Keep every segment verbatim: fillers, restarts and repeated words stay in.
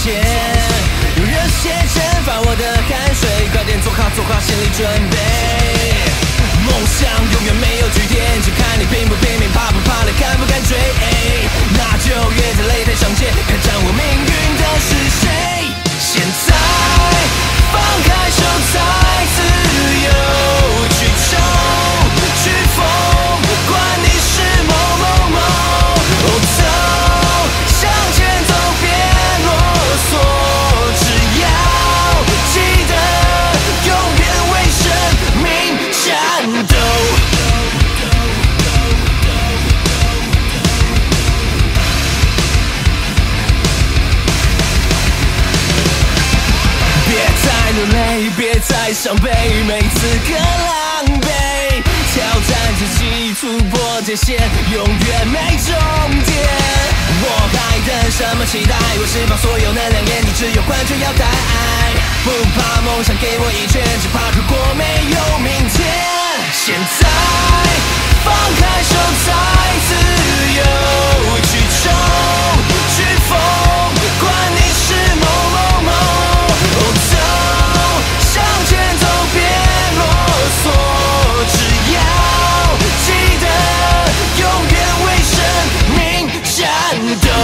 间，用热血蒸发我的汗水，快点做好做好心理准备。梦想永远没有据点，只看你拼不拼命，怕不怕累，敢不敢追？那就约在擂台上见，看掌握命运的是谁。现在放开手，才自由去冲去疯，管你是某某某。哦，走，向前走，别啰嗦，只要记得永远为生命战斗。流泪，别再伤悲，每次更狼狈。挑战自己，突破界限，永远没终点。我还等什么期待？我释放所有能量，眼睛只有关注要带爱。不怕梦想给我一拳，只怕如果没有明天。现在放开手，才自由去冲去疯，管你是某某某。哦，走。向前走，别啰嗦，只要记得永远为生命战斗。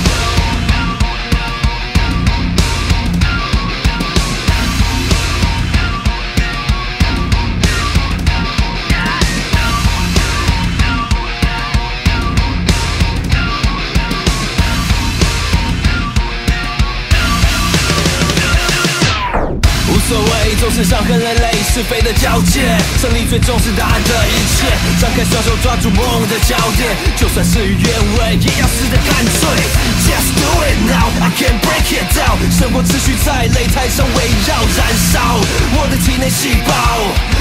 无所谓，总是伤痕累累，是非的交界，胜利最终是答案的一切。张开双手，抓住梦的焦点，就算事与愿违，也要死得干脆。Just do it now, I can't break it down。生活持续在擂台上围绕燃烧，我的体内细胞